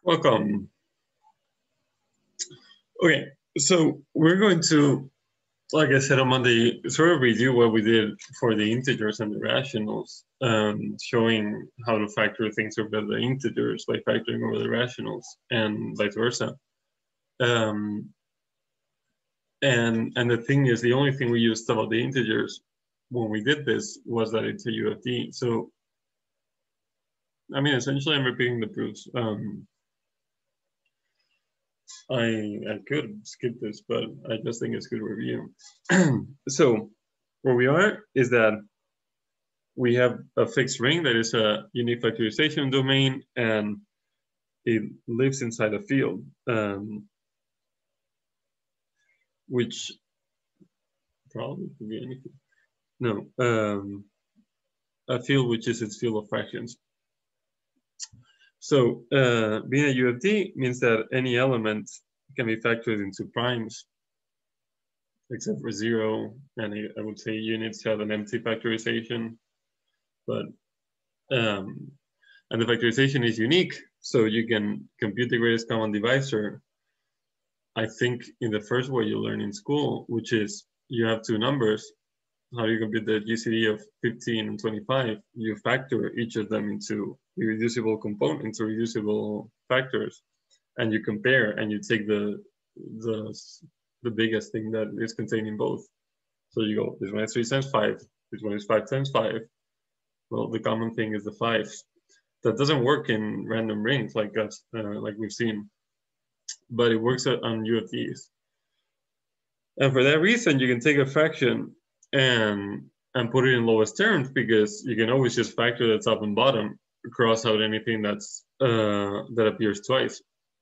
Welcome. Okay, so we're going to, like I said on Monday, sort of review what we did for the integers and the rationals, showing how to factor things over the integers by factoring over the rationals and vice versa. And the thing is, the only thing we used about the integers when we did this was that it's a UFD. So, I mean, essentially, I'm repeating the proofs. I could skip this, but I just think it's good review. So where we are is that we have a fixed ring that is a unique factorization domain, and it lives inside a field, which probably could be anything. No, a field which is its field of fractions. So being a UFD means that any element can be factored into primes, except for 0, and I would say units have an empty factorization, but and the factorization is unique, so you can compute the greatest common divisor, I think, in the first way you learn in school, which is you have two numbers. How do you compute the GCD of 15 and 25? You factor each of them into irreducible component, into reducible factors, and you compare, and you take the biggest thing that is contained in both. So you go, this one is 3 times 5, this one is 5 times 5. Well, the common thing is the 5s. That doesn't work in random rings like us, like we've seen, but it works on UFDs. And for that reason, you can take a fraction and put it in lowest terms, because you can always just factor the top and bottom, cross out anything that's that appears twice.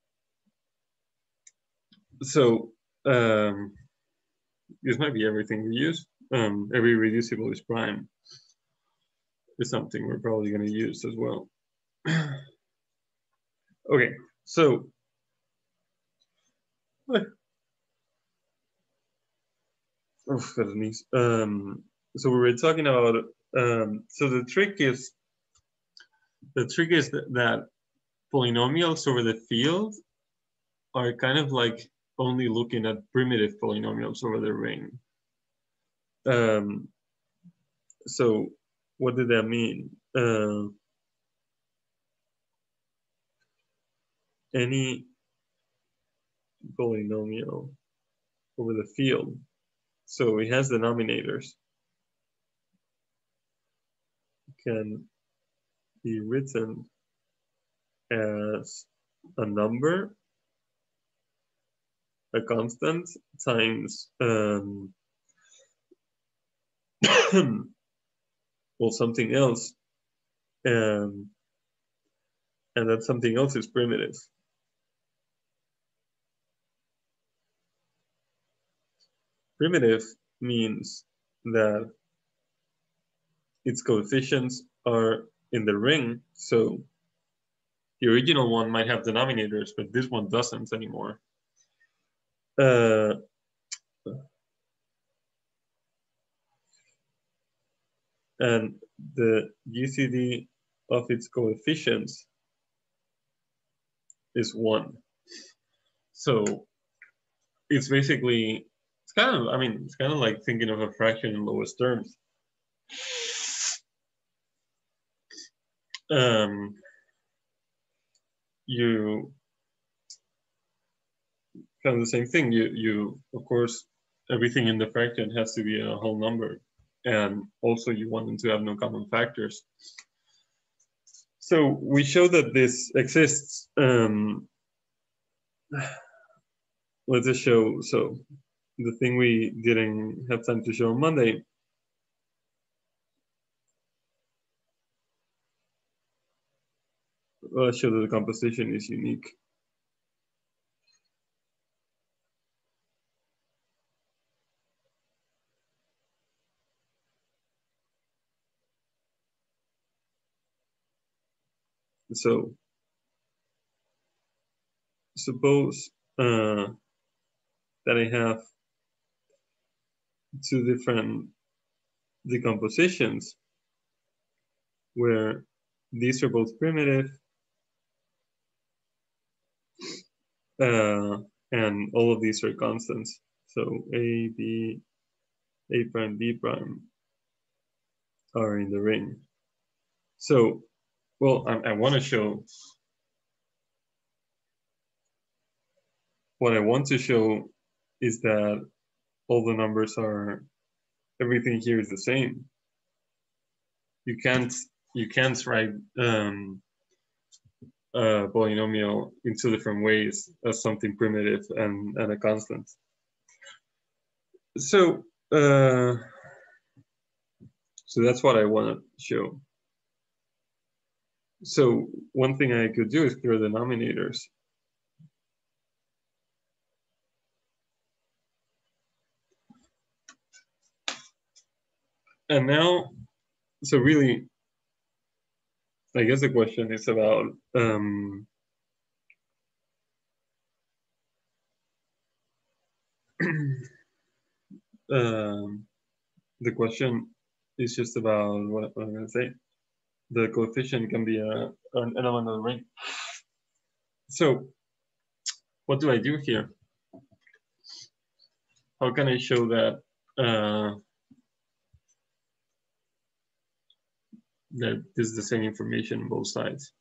So this might be everything we use. Every reducible is prime is something we're probably going to use as well. Okay, so so we were talking about, so the trick is that polynomials over the field are kind of like only looking at primitive polynomials over the ring. So what did that mean? Any polynomial over the field, so it has denominators, can be written as a number, a constant, times well, something else, and that something else is primitive. Primitive means that its coefficients are in the ring, so the original one might have denominators, but this one doesn't anymore. And the GCD of its coefficients is 1. So it's basically, it's kind of, I mean, it's kind of like thinking of a fraction in lowest terms. You kind of the same thing. You of course, everything in the fraction has to be a whole number, and also you want them to have no common factors. So we show that this exists. Let's just show. So the thing we didn't have time to show on Monday. Let's show that the composition is unique. So suppose that I have two different decompositions where these are both primitive and all of these are constants. So A, B, A prime, B prime are in the ring. So, well, I want to show, what I want to show is that all the numbers are, everything here is the same. You can't write a polynomial in two different ways as something primitive and a constant. So, so that's what I want to show. So one thing I could do is clear the denominators. And now, so really, I guess the question is about the question is just about what I'm going to say. The coefficient can be an element of the ring. So what do I do here? How can I show that that this is the same information on both sides?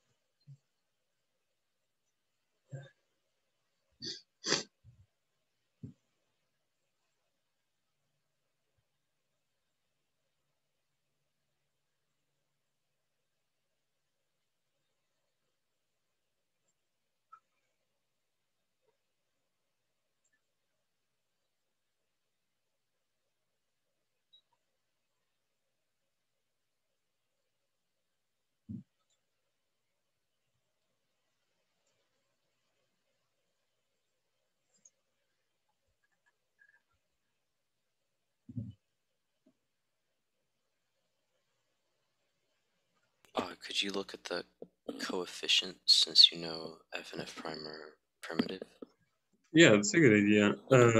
Could you look at the coefficient since you know f and f prime are primitive? Yeah, that's a good idea.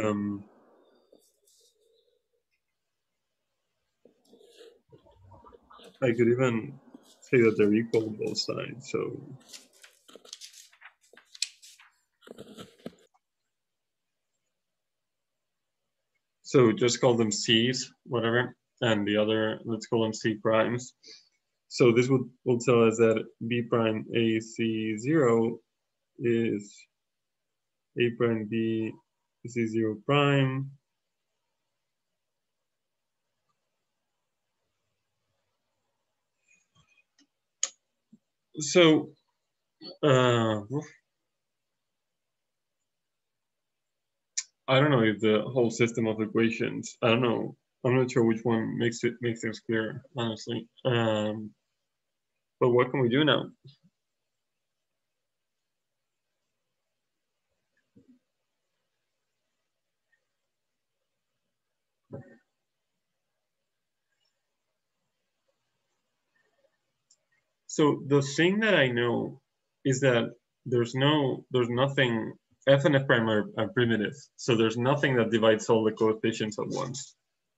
I could even say that they're equal on both sides. So just call them C's, whatever, and the other, let's call them C primes. So this will tell us that B prime AC0 is A prime B C0 prime. So I don't know if the whole system of equations, I don't know. I'm not sure which one makes things clear, honestly. But what can we do now? So the thing that I know is that there's nothing, f and f prime are primitive. So there's nothing that divides all the coefficients at once.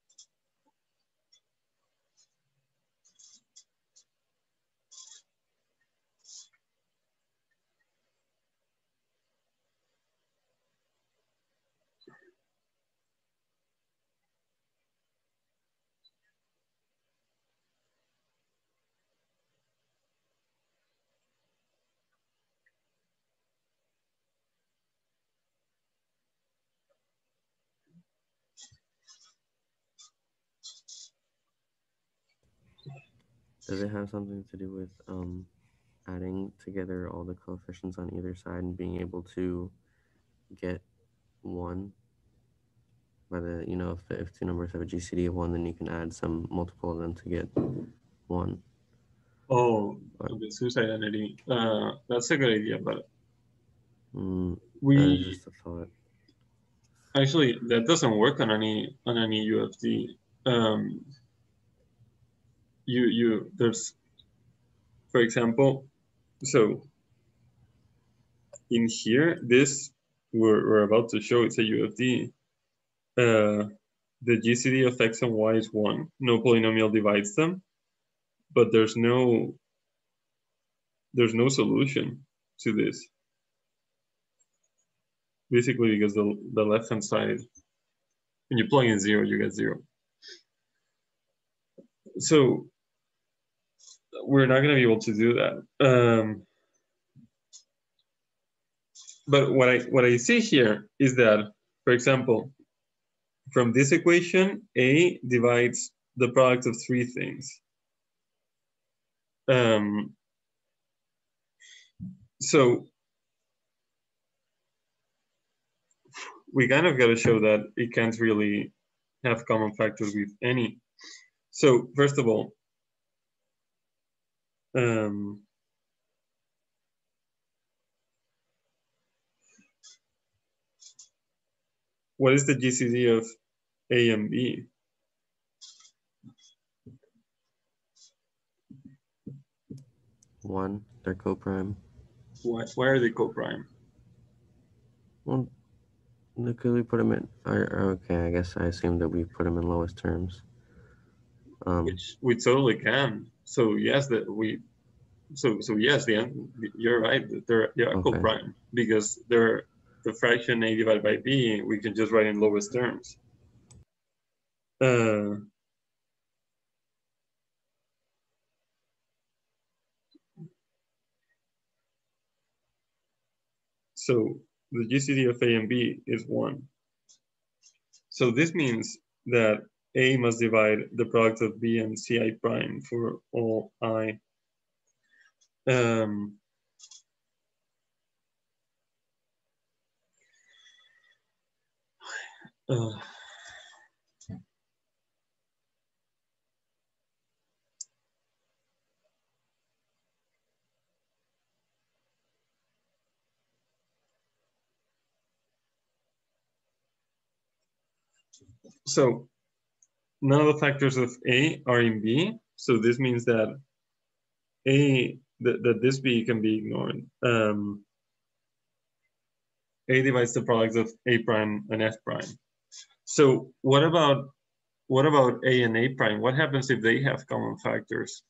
Does it have something to do with adding together all the coefficients on either side and being able to get 1 by the, you know, if two numbers have a GCD of 1, then you can add some multiple of them to get 1. Oh, the Seuss identity. That's a good idea, but that is just a thought. Actually, that doesn't work on any UFD. There's, for example, so in here, this we're about to show, it's a UFD. The GCD of x and y is 1. No polynomial divides them, but there's no solution to this. basically because the left-hand side, when you plug in 0, you get 0. So we're not going to be able to do that. But what I see here is that, for example, from this equation, A divides the product of 3 things. So we kind of got to show that it can't really have common factors with any. So first of all, what is the GCD of A and B? One, they're coprime. Why are they coprime? Well, because we put them in. Okay, I guess I assumed that we put them in lowest terms. Which we totally can. So yes, that we. So yes, you're right. They are Okay. coprime because they're the fraction A divided by B. We can just write in lowest terms. So the GCD of A and B is 1. So this means that A must divide the product of B and Ci prime for all I. So none of the factors of A are in B. So this means that that this B can be ignored. A divides the product of A prime and F prime. So what about A and A prime? What happens if they have common factors?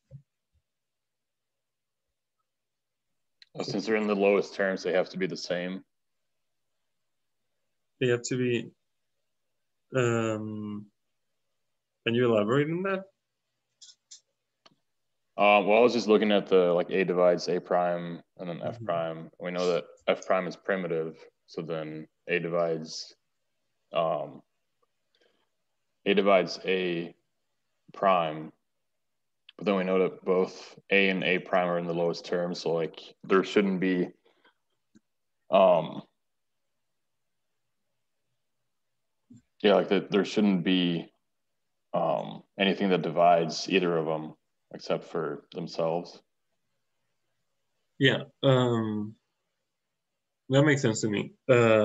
Well, since they're in the lowest terms, they have to be the same. They have to be. Can you elaborate on that? Well, I was just looking at the A divides A prime and then F prime. We know that F prime is primitive, so then A divides A prime. But then we know that both A and A prime are in the lowest terms, so there shouldn't be there shouldn't be anything that divides either of them except for themselves. Yeah, that makes sense to me.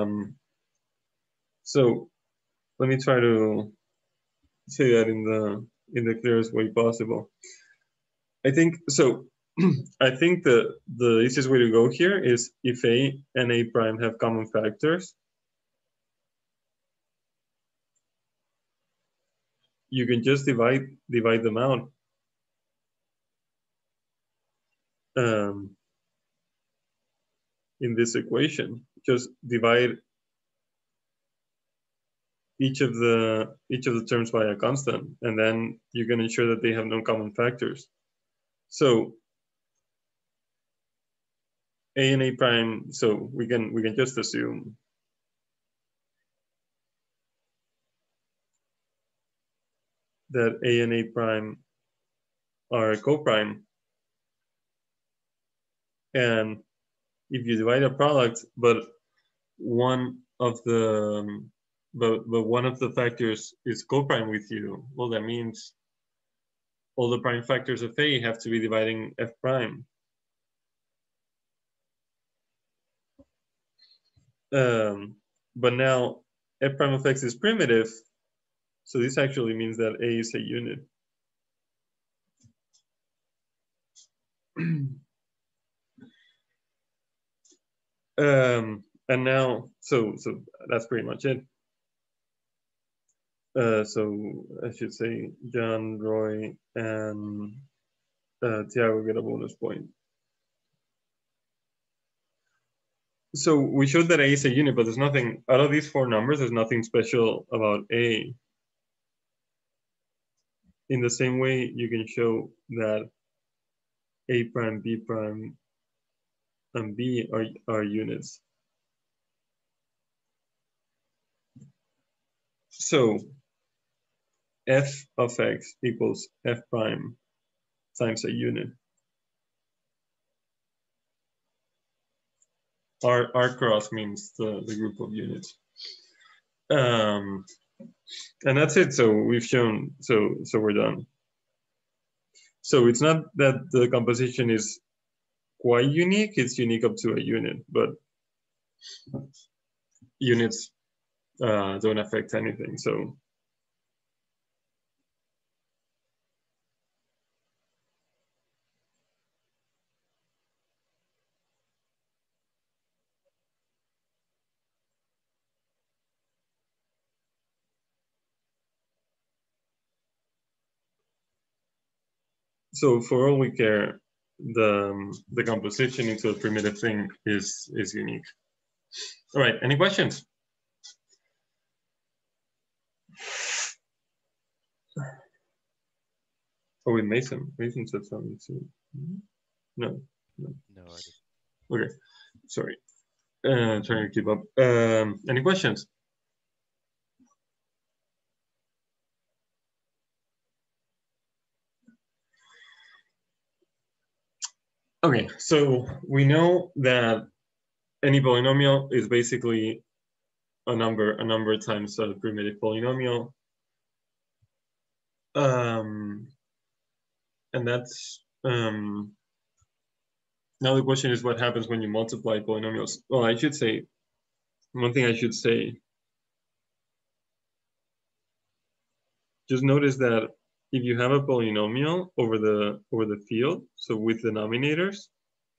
So let me try to say that in the clearest way possible. I think so. I think the easiest way to go here is if A and A prime have common factors, you can just divide them out. In this equation, just divide each of the terms by a constant, and then you can ensure that they have no common factors. So A and A prime, so we can just assume that A and A prime are coprime. And if you divide a product, but one of the factors is coprime with you, well, that means all the prime factors of A have to be dividing F prime. But now F prime of X is primitive, so this actually means that A is a unit. And now, so that's pretty much it. So I should say John, Roy, and Tiago get a bonus point. So we showed that A is a unit, but there's nothing, out of these four numbers, there's nothing special about A. In the same way, you can show that A prime, B prime, and B are units. So f of x equals f prime times a unit. R cross means the group of units. And that's it. So we've shown, so we're done. So it's not that the composition is quite unique, it's unique up to a unit, but units don't affect anything. So for all we care, the composition into a primitive thing is unique. All right, any questions? Oh, with Mason. Mason said something too. No. No, I didn't. Okay, sorry. Trying to keep up. Any questions? Okay, so we know that any polynomial is basically a number times a primitive polynomial. And that's now the question is what happens when you multiply polynomials. Well, I should say, one thing I should say, just notice that if you have a polynomial over the field, so with denominators,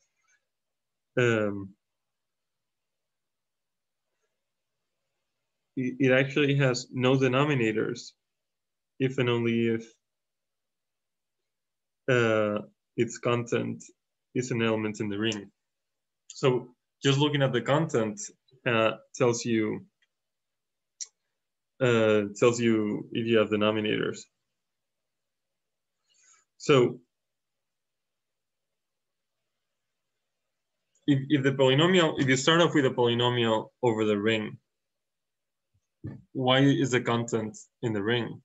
it actually has no denominators if and only if its content is an element in the ring. So just looking at the content tells you if you have denominators. So if the polynomial, if you start off with a polynomial over the ring, why is the content in the ring?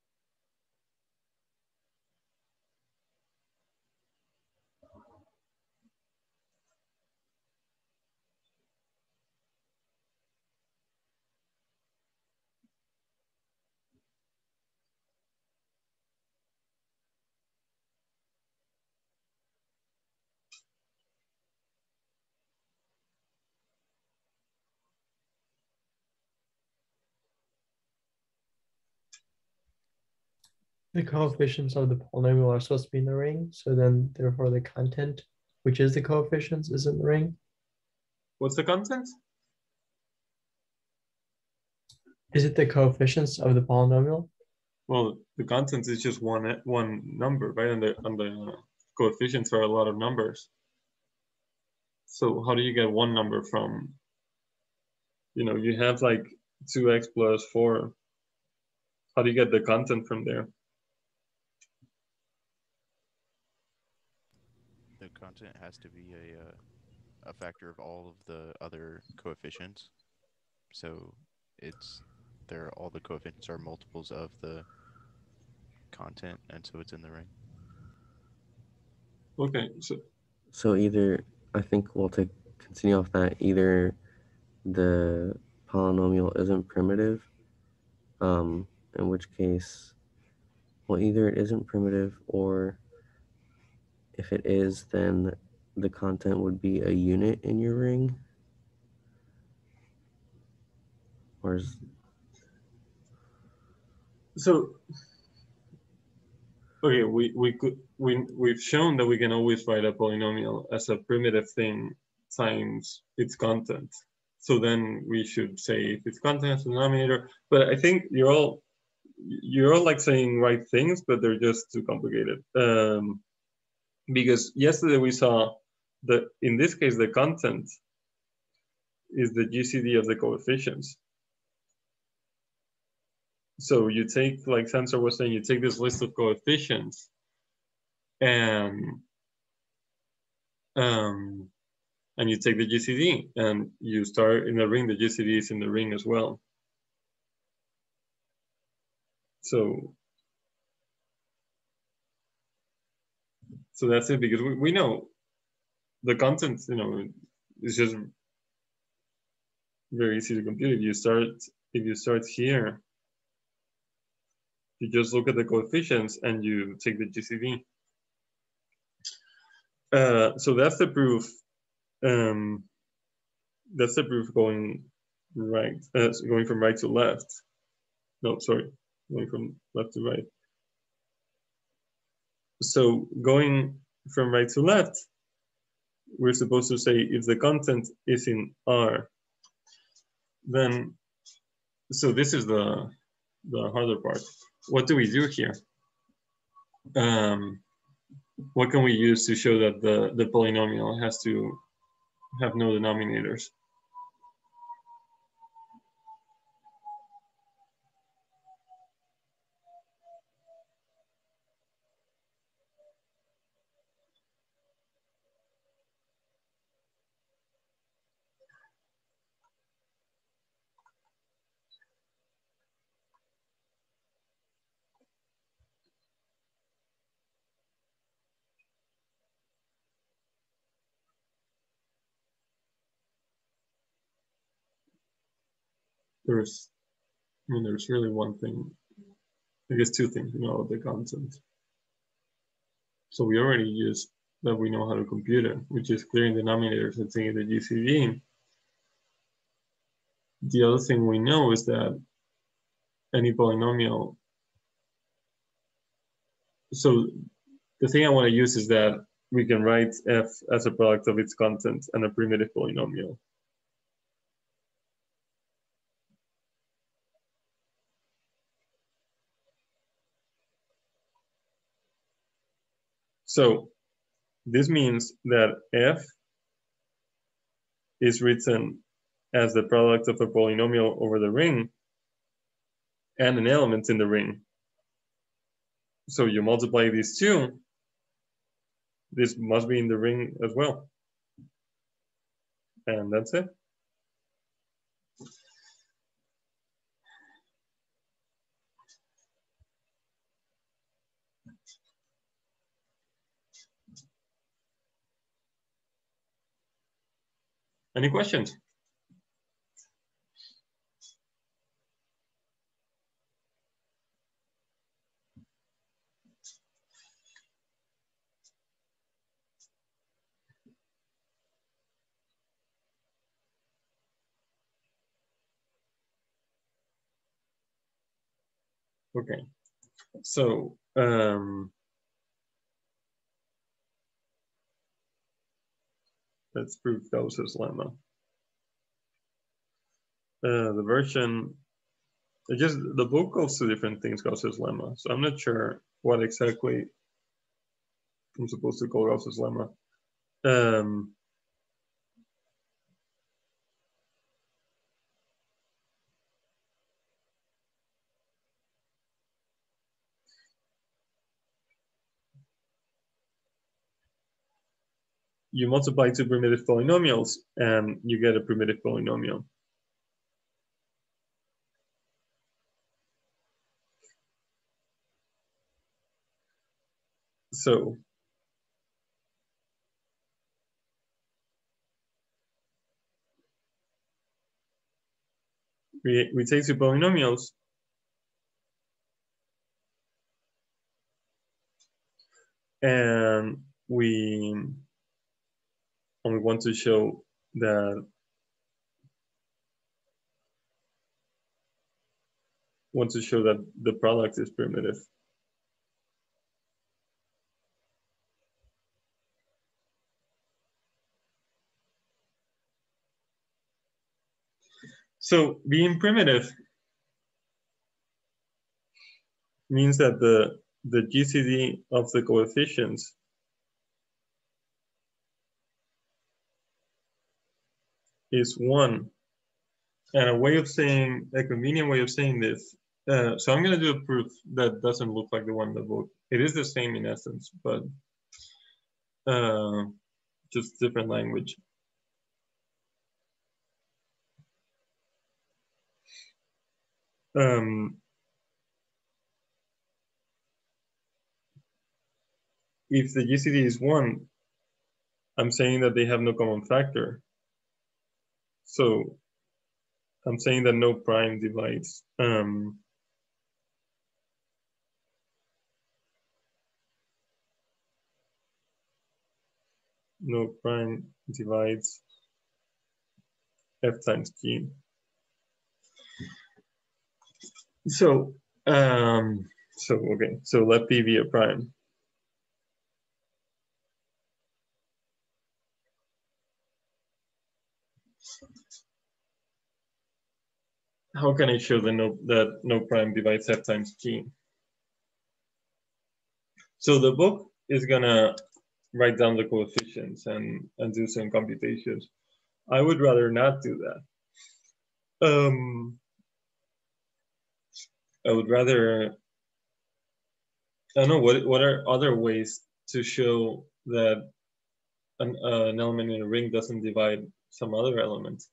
The coefficients of the polynomial are supposed to be in the ring, so then therefore the content, which is the coefficients, is in the ring. What's the content? Is it the coefficients of the polynomial? Well, the content is just one number, right? And the coefficients are a lot of numbers. So how do you get one number from, you have like 2x plus 4. How do you get the content from there? The content has to be a factor of all of the other coefficients. So all the coefficients are multiples of the content, and so it's in the ring. Okay, so either, I think we'll continue off that, either the polynomial isn't primitive, in which case, well, either it isn't primitive, or if it is, then the content would be a unit in your ring. Or is... So okay, we've shown that we can always write a polynomial as a primitive thing times its content. So then we should say if its content is a denominator. But I think you're all like saying right things, but they're just too complicated. Because yesterday we saw that in this case the content is the GCD of the coefficients. So you take, like Sansa was saying, you take this list of coefficients and you take the GCD and you start in the ring, the GCD is in the ring as well. So that's it, because we know the content, you know, is just very easy to compute. If you start here, you just look at the coefficients and you take the GCD. So that's the proof. That's the proof going right, going from right to left. No, sorry, going from left to right. So going from right to left, we're supposed to say if the content is in R, then, so this is the harder part. What do we do here? What can we use to show that the polynomial has to have no denominators? There's really one thing, I guess two things, you know, the content. So we already used that we know how to compute it, which is clearing denominators and taking the GCD. The other thing we know is that any polynomial, so the thing I want to use is that we can write f as a product of its content and a primitive polynomial. So this means that f is written as the product of a polynomial over the ring and an element in the ring. So you multiply these two, this must be in the ring as well. And that's it. Any questions? Okay, so let's prove Gauss's lemma. The version, the book calls two different things Gauss's lemma, so I'm not sure what exactly I'm supposed to call Gauss's lemma. You multiply two primitive polynomials and you get a primitive polynomial. So we take two polynomials and we want to show that the product is primitive. So being primitive means that the GCD of the coefficients is 1. And a way of saying, a convenient way of saying this, so I'm going to do a proof that doesn't look like the one in the book. It is the same in essence, but just different language. If the GCD is 1, I'm saying that they have no common factor. So I'm saying that no prime divides. No prime divides f times g. So, okay, so let p be a prime. How can I show that no prime divides f times g? So the book is gonna write down the coefficients and do some computations. I would rather not do that. I would rather, I don't know, what are other ways to show that an element in a ring doesn't divide some other element?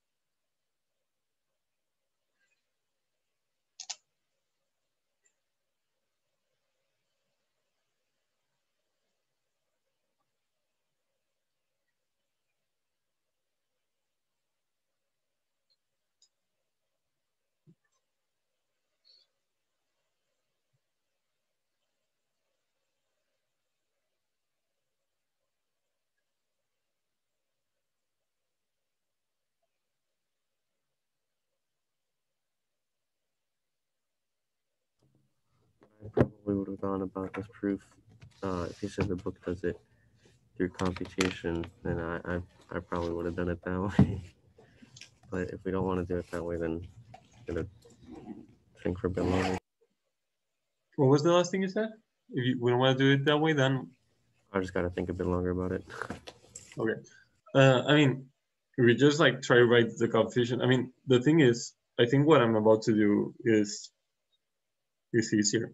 I probably would have gone about this proof if you said the book does it through computation, then I probably would have done it that way. But if we don't want to do it that way, then I'm gonna think for a bit longer. What was the last thing you said? If we don't want to do it that way, then I just gotta think a bit longer about it. okay. I mean, we just like try to write the coefficient. I mean, the thing is, I think what I'm about to do is easier.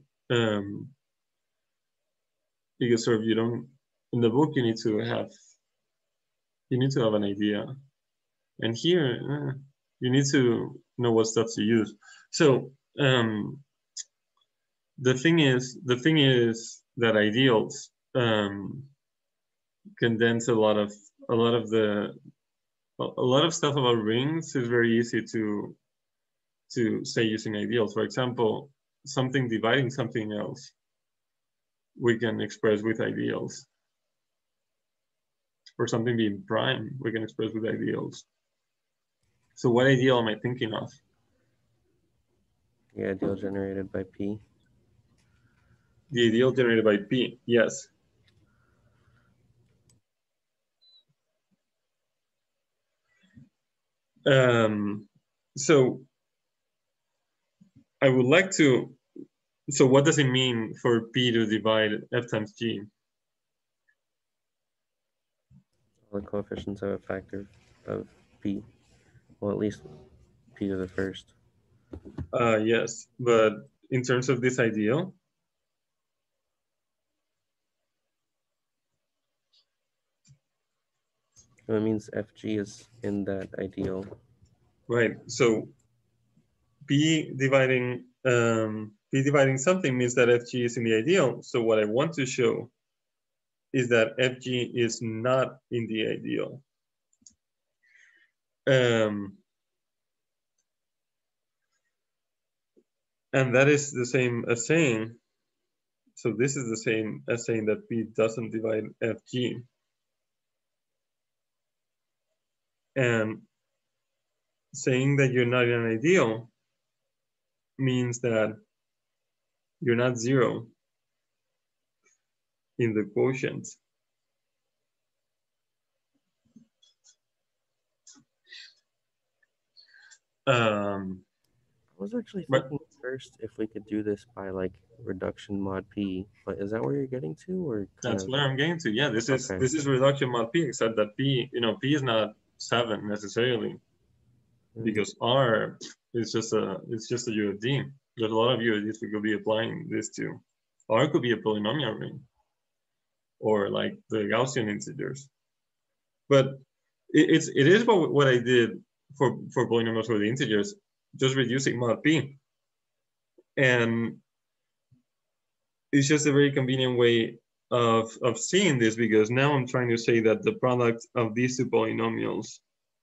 Because sort of you don't, in the book you need to have an idea, and here you need to know what stuff to use. So the thing is that ideals condense a lot of stuff about rings is very easy to say using ideals. For example, something dividing something else, we can express with ideals. Or something being prime, we can express with ideals. So what ideal am I thinking of? The ideal generated by P. The ideal generated by P, yes. So I would like to, so what does it mean for P to divide F times G? All the coefficients have a factor of P. Well, at least P to the first. Yes, but in terms of this ideal, So it means FG is in that ideal. right? So P dividing something means that FG is in the ideal. So what I want to show is that FG is not in the ideal. And that is the same as saying, so this is the same as saying that P doesn't divide FG. And saying that you're not in an ideal means that you're not zero in the quotient. I was actually thinking first if we could do this by like reduction mod P, but is that where you're getting to, or that's where I'm getting to? Yeah, this is Okay. this is reduction mod P, except that P, P is not 7 necessarily, because R is just a UFD. There's a lot of UFDs we could be applying this to. R could be a polynomial ring, or like the Gaussian integers. But it is what I did for polynomials for the integers, just reducing mod p. And it's just a very convenient way of seeing this, because now I'm trying to say that the product of these two polynomials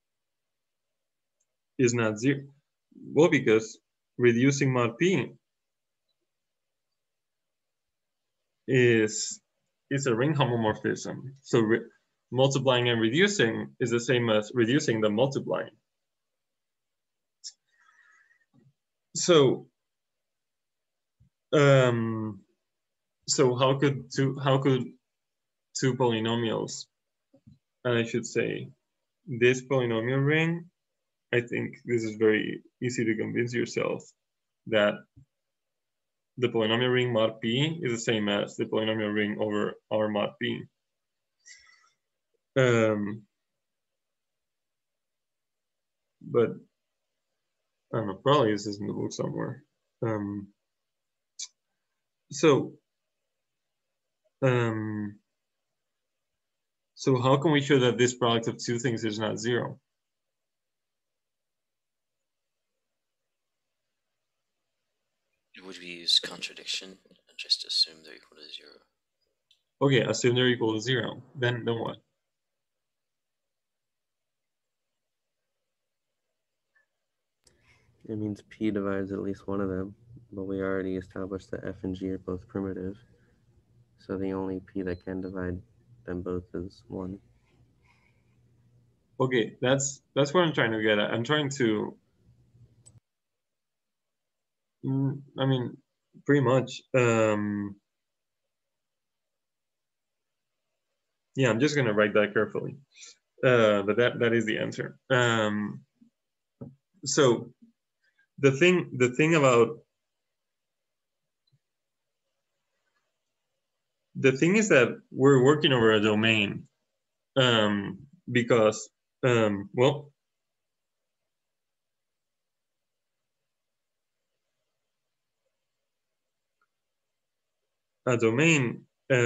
is not 0. Well, because reducing mod p is a ring homomorphism. So multiplying and reducing is the same as reducing the multiplying. So so how could two polynomials, and I should say this polynomial ring, I think this is very easy to convince yourself that the polynomial ring mod p is the same as the polynomial ring over R mod p. But I don't know, probably this is in the book somewhere. So how can we show that this product of two things is not 0? Would we use contradiction and just assume they're equal to 0? Okay, assume they're equal to 0. Then what? It means P divides at least one of them, but we already established that F and G are both primitive. So the only P that can divide them both is 1. Okay, that's what I'm trying to get at. I'm trying to, I mean, pretty much. Yeah, I'm just gonna write that carefully. But that is the answer. So the thing about the thing is that we're working over a domain, because well, a domain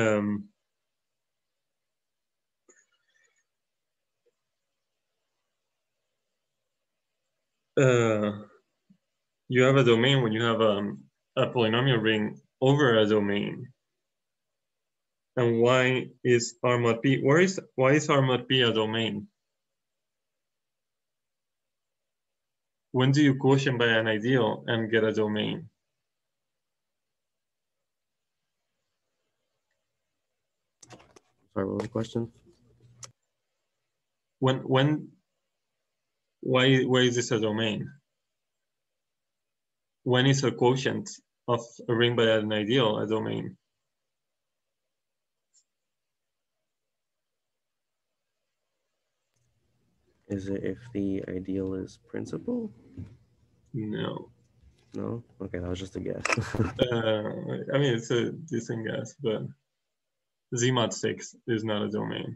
you have a domain when you have a polynomial ring over a domain. And why is R mod p? Why is R mod p a domain? When do you quotient by an ideal and get a domain? Sorry, what was the question? Why is this a domain? When is a quotient of a ring by an ideal a domain? Is it if the ideal is principal? No. No? Okay, that was just a guess. I mean, it's a decent guess, but Z mod 6 is not a domain.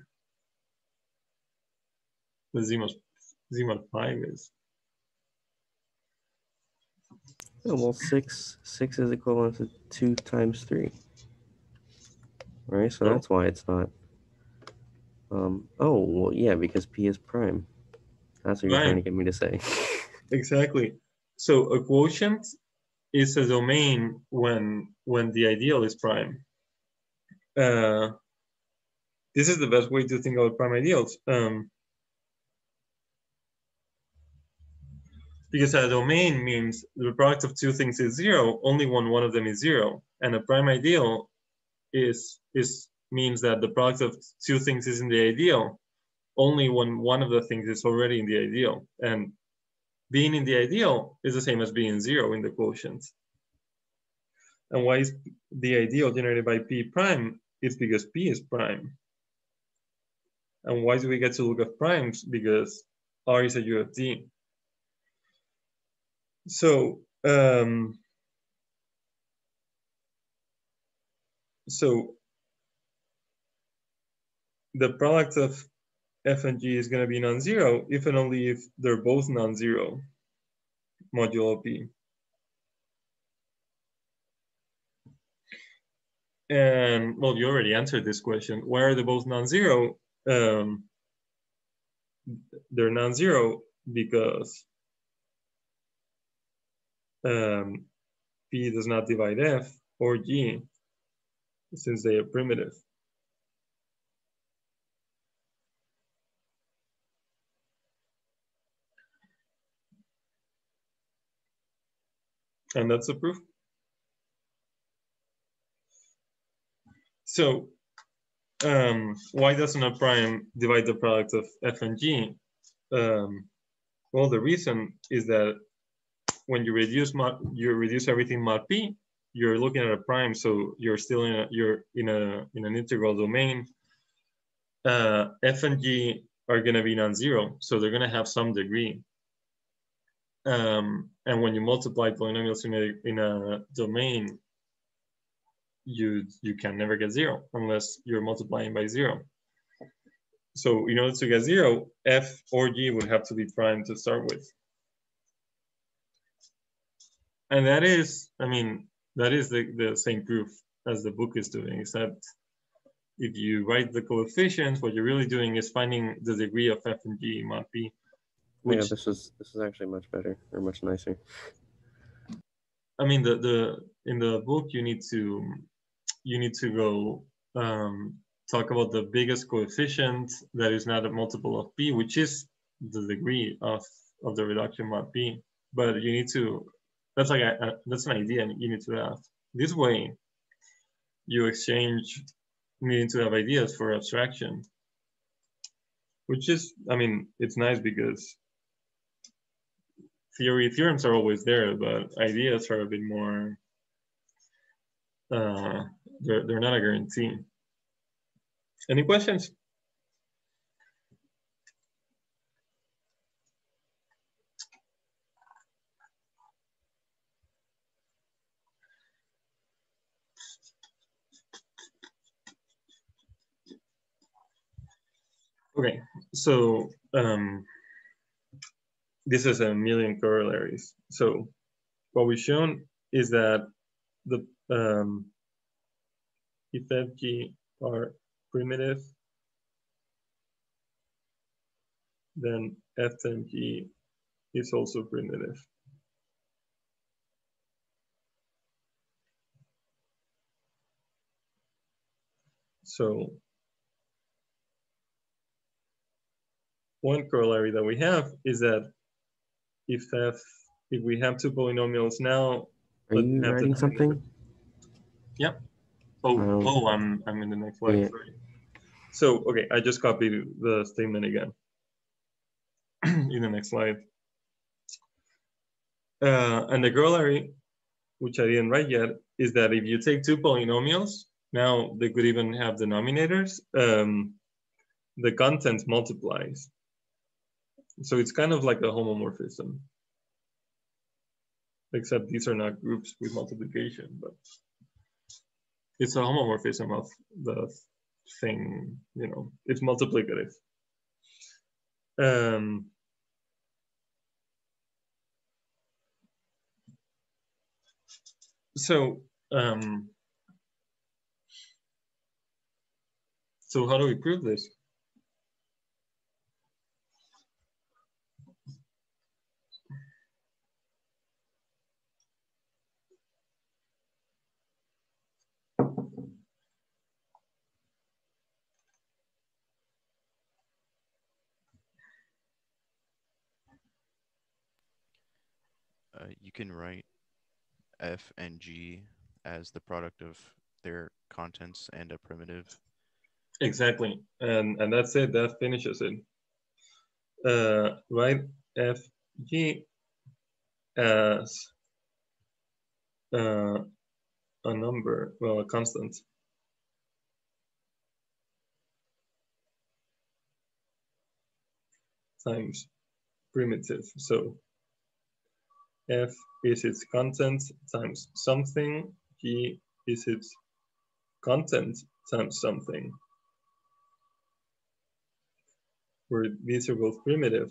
The Z mod 5 is. Oh, well, 6 is equivalent to 2 times 3. Right, so that's why it's not. Oh, well, yeah, because P is prime. That's what you're trying to get me to say. Exactly. So a quotient is a domain when the ideal is prime. This is the best way to think about prime ideals. Because a domain means the product of two things is 0 only when one of them is 0, and a prime ideal means that the product of two things is in the ideal only when one of the things is already in the ideal, and being in the ideal is the same as being 0 in the quotient. And why is the ideal generated by P prime? It's because P is prime. And why do we get to look at primes? Because R is a UFD. So so the product of f and g is going to be non-zero if and only if they're both non-zero modulo p. And well, you already answered this question. Why are they both non-zero? They're non-zero because p does not divide f or g since they are primitive. And that's the proof. So why doesn't a prime divide the product of f and g? Well, the reason is that when you reduce everything mod p, you're looking at a prime, so you're still in an integral domain. F and g are going to be non-zero, so they're going to have some degree. And when you multiply polynomials in a domain, you can never get zero unless you're multiplying by zero. So in order to get zero, f or g would have to be prime to start with. And that is, I mean, that is the same proof as the book is doing, except if you write the coefficients, what you're really doing is finding the degree of f and g mod p. Which, yeah, this is actually much better or much nicer. I mean, in the book you need to go talk about the biggest coefficient that is not a multiple of p, which is the degree of the reduction mod p. But you need to, that's like that's an idea you need to have. This way, you exchange needing to have ideas for abstraction, which is, I mean, it's nice because theorems are always there, but ideas are a bit more, they're not a guarantee. Any questions? Okay, so this is a million corollaries. So what we've shown is that the if fg are primitive, then f and g is also primitive. So one corollary that we have is that if we have two polynomials now, are you writing something? Yeah. Oh, I'm in the next slide. Yeah. Sorry. So okay, I just copied the statement again in the next slide. And the corollary, which I didn't write yet, is that if you take two polynomials, now they could even have denominators, the content multiplies. So it's kind of like a homomorphism, except these are not groups with multiplication, but it's a homomorphism of the thing, you know, it's multiplicative. So how do we prove this? You can write f and g as the product of their contents and a primitive. Exactly, and that's it. That finishes it. Write f g as a number, well, a constant. Times primitive. So f is its content times something, g is its content times something. where these are both primitive.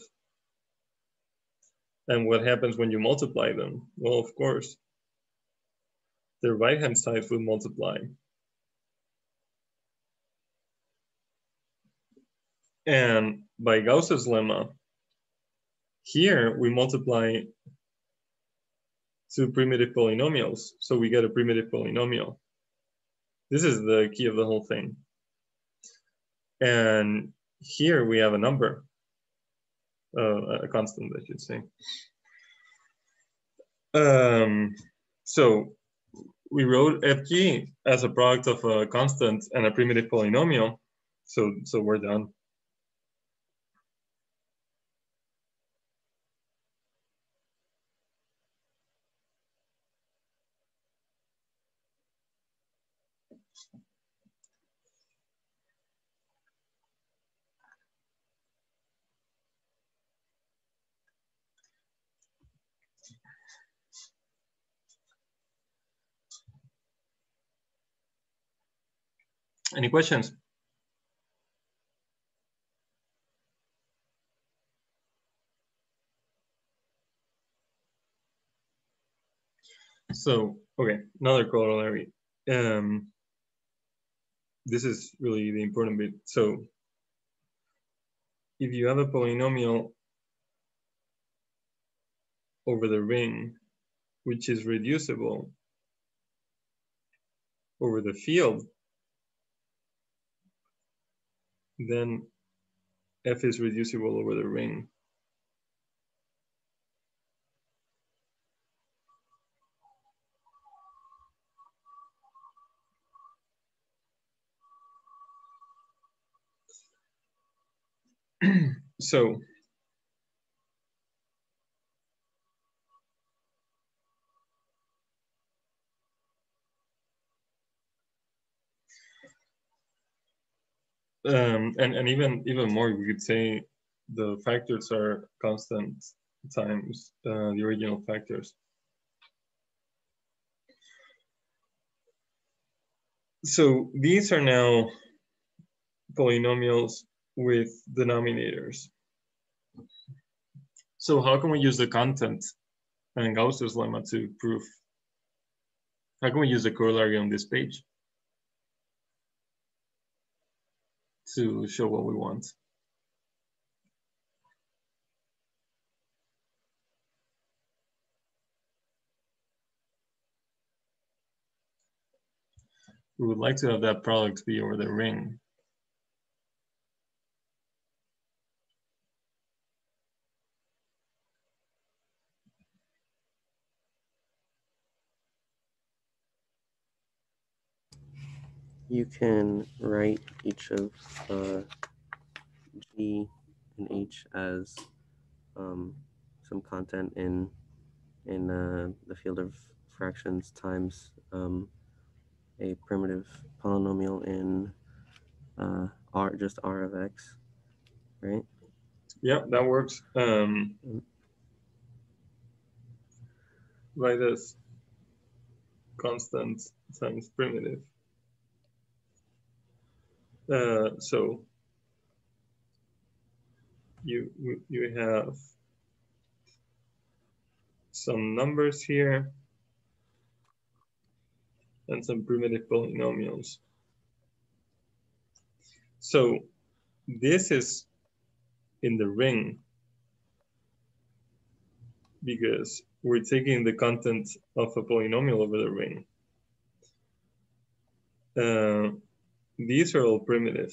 And what happens when you multiply them? Well, of course, the right-hand side will multiply. And by Gauss's lemma, here we multiply two primitive polynomials, so we get a primitive polynomial. This is the key of the whole thing. And here we have a number, a constant, I should say. So we wrote fg as a product of a constant and a primitive polynomial. So we're done. Any questions? So, okay, another corollary. This is really the important bit. So if you have a polynomial over the ring, which is reducible over the field, then f is reducible over the ring. So and even more, we could say the factors are constant times the original factors. So these are now polynomials with denominators. So how can we use the content and Gauss's lemma to prove? How can we use the corollary on this page to show what we want? We would like to have that product be over the ring. You can write each of G and H as some content in the field of fractions times a primitive polynomial in just R of X, right? Yeah, that works. Write as constant times primitive. So you have some numbers here and some primitive polynomials. So this is in the ring because we're taking the content of a polynomial over the ring. These are all primitive.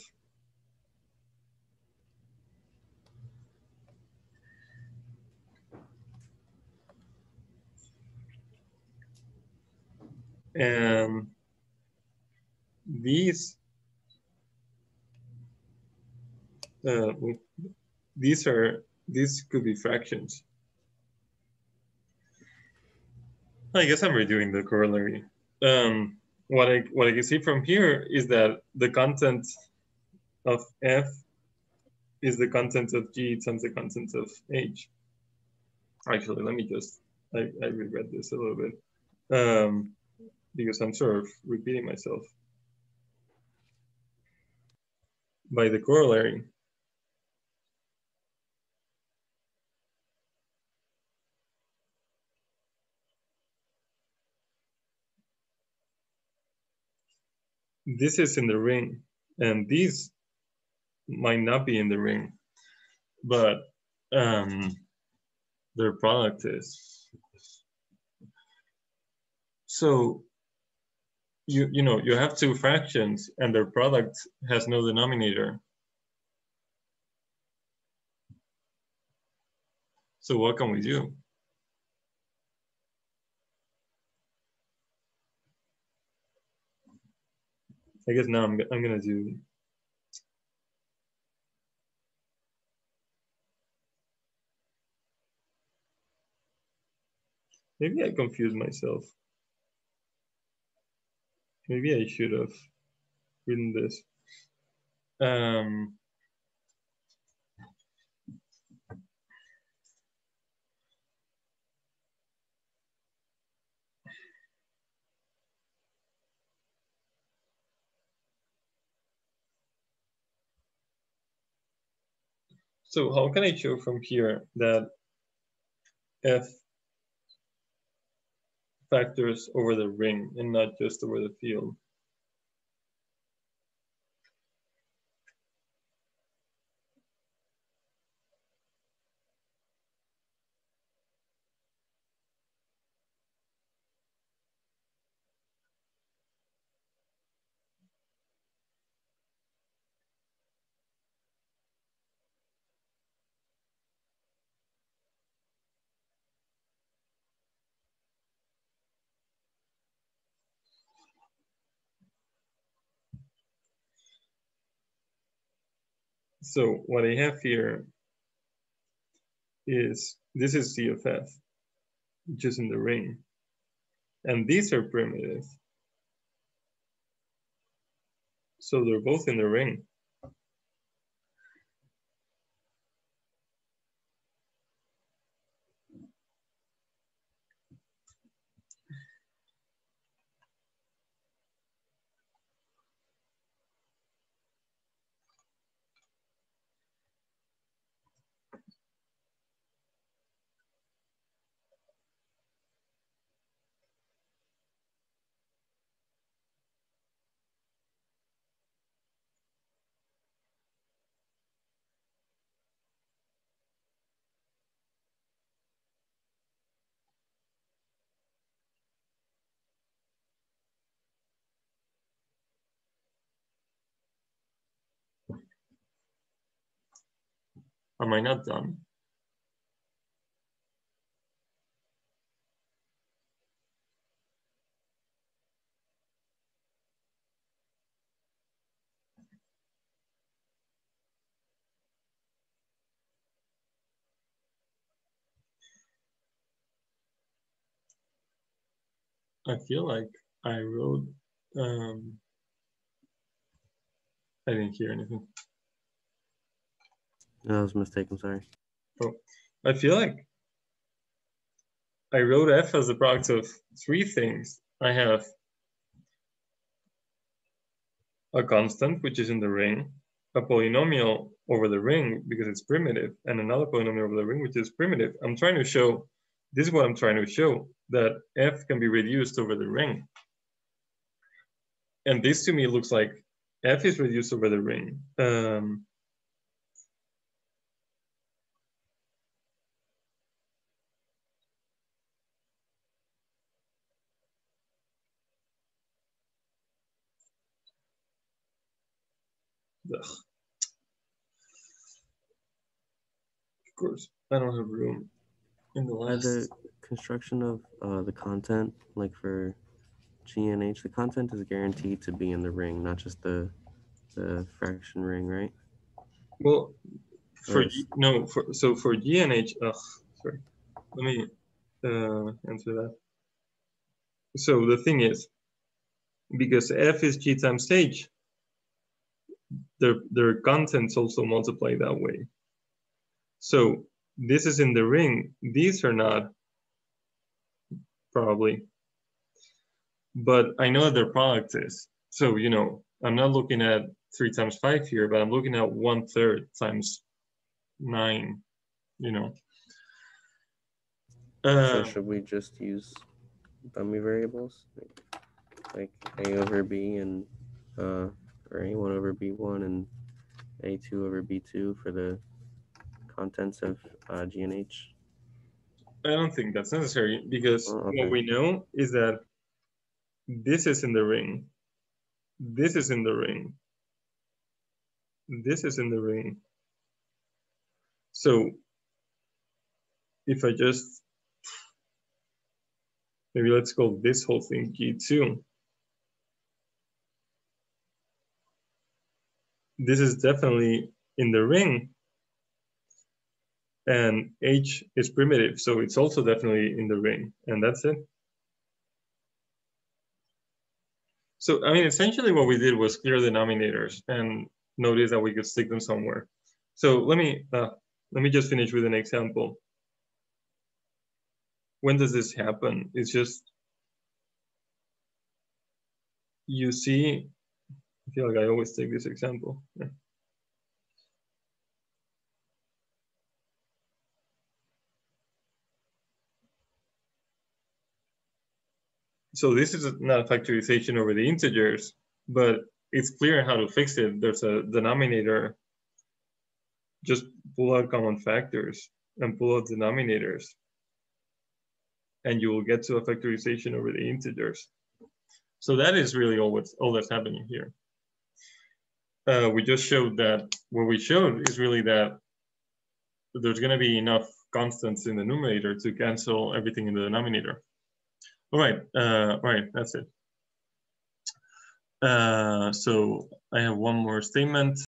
And these could be fractions. I guess I'm redoing the corollary. What I can see from here is that the content of F is the content of G times the content of H. Actually, let me just, I reread this a little bit because I'm sort of repeating myself. By the corollary, this is in the ring, and these might not be in the ring, but their product is. So you have two fractions and their product has no denominator. So what can we do? I guess now I'm gonna do. Maybe I confused myself. Maybe I should have written this. So how can I show from here that F factors over the ring and not just over the field? So what I have here is, this is C of F, which is in the ring. And these are primitive. So they're both in the ring. Am I not done? I feel like I wrote, I didn't hear anything. No, that was a mistake, I'm sorry. Oh, I feel like I wrote F as a product of three things. I have a constant, which is in the ring, a polynomial over the ring because it's primitive, and another polynomial over the ring, which is primitive. I'm trying to show, this is what I'm trying to show, that F can be reduced over the ring. And this to me looks like F is reduced over the ring. Ugh. Of course, I don't have room in the By last. the construction of the content, like for G and H, the content is guaranteed to be in the ring, not just the fraction ring, right? Well, for Or no, so for G and H, sorry, let me answer that. So the thing is, because F is G times H, their contents also multiply that way. So this is in the ring. These are not, probably. But I know that their product is. So, I'm not looking at 3 times 5 here, but I'm looking at 1/3 times 9, so should we just use dummy variables like A over B and for A1 over B1 and A2 over B2 for the contents of G and H? I don't think that's necessary because Oh, okay. what we know is that this is in the ring. This is in the ring. This is in the ring. So if I just, maybe let's call this whole thing G2. This is definitely in the ring. And H is primitive, so it's also definitely in the ring. And that's it. So, I mean, essentially what we did was clear denominators and notice that we could stick them somewhere. So let me just finish with an example. When does this happen? It's just, you see, I feel like I always take this example. Yeah. So this is not a factorization over the integers, but it's clear how to fix it. There's a denominator. Just pull out common factors and pull out denominators, and you will get to a factorization over the integers. So that is really all that's happening here. We just showed that what we showed is really that there's going to be enough constants in the numerator to cancel everything in the denominator. All right, that's it. So I have one more statement.